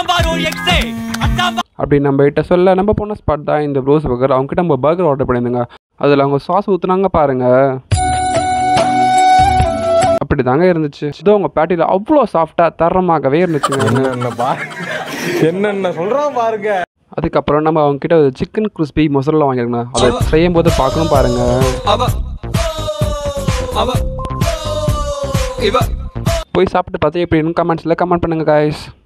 அப்படி நம்ம கிட்ட சொல்ல நம்ம போன ஸ்பாட் தான் இந்த ப்ரோஸ் பர்கர். அவங்ககிட்ட நம்ம பர்கர் ஆர்டர் பண்ணியிருந்தோங்க. அதில் அவங்க சாஸ் ஊற்றுனாங்க பாருங்க, அப்படி தாங்க இருந்துச்சு. இதோ உங்கள் பேட்டியில் அவ்வளோ சாஃப்டாக தரமாகவே இருந்துச்சுங்க. என்னென்ன சொல்கிறான் பாருங்க. அதுக்கப்புறம் நம்ம அவங்ககிட்ட ஒரு சிக்கன் கிறிஸ்பி மசாலா வாங்கிருக்கோம். அதை செய்யும் போது பார்க்கணும் பாருங்க. போய் சாப்பிட்டு பார்த்து எப்படின்னு கமெண்ட்ஸில் கமெண்ட் பண்ணுங்க guys.